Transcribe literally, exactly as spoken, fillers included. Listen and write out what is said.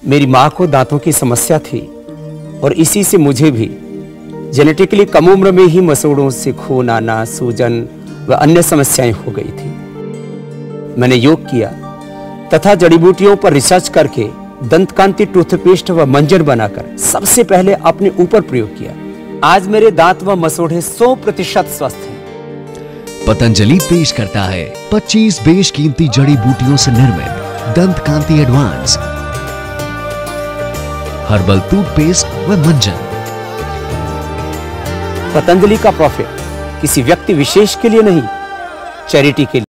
मेरी माँ को दांतों की समस्या थी और इसी से मुझे भी जेनेटिकली कम उम्र में ही मसूड़ों से खून आना, सूजन व अन्य समस्याएं हो गई थी। मैंने योग किया तथा जड़ी बूटियों पर रिसर्च करके दंतकांति टूथपेस्ट व मंजन बनाकर सबसे पहले अपने ऊपर प्रयोग किया। आज मेरे दांत व मसूड़े सौ प्रतिशत स्वस्थ हैं। पतंजलि पेश करता है पच्चीस बेशकीमती जड़ी बूटियों से निर्मित दंतकांति एडवांस हर्बल टूथपेस्ट व मंजन। पतंजलि का प्रॉफिट किसी व्यक्ति विशेष के लिए नहीं, चैरिटी के लिए।